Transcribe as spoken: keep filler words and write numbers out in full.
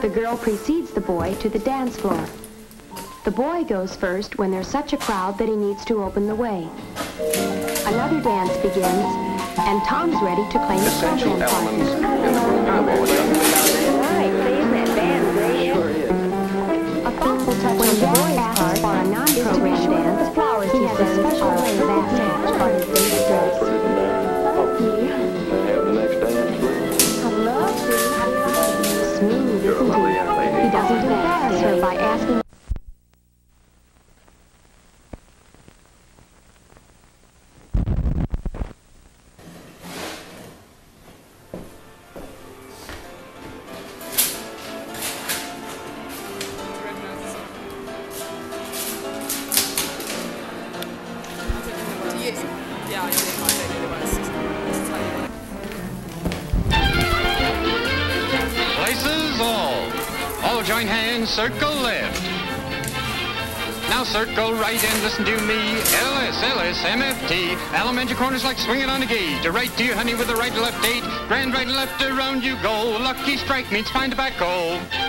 The girl precedes the boy to the dance floor. The boy goes first when there's such a crowd that he needs to open the way. Another dance begins, and Tom's ready to claim his program part. A thoughtful touch when the boy asks for a non-program dance, he has a special way of asking for his day's dress. Smooth, isn't he? He doesn't embarrass her by asking. Places all. All join hands, circle left. Now circle right and listen to me. L S, L S, M F T. Alignment your corners like swinging on a gate. To right to your honey with a right to left eight. Grand right and left around you go. Lucky strike means fine tobacco.